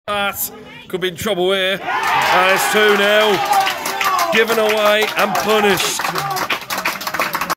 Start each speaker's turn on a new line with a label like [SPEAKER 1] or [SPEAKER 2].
[SPEAKER 1] That could be in trouble here. And it's 2-0. Given away and punished.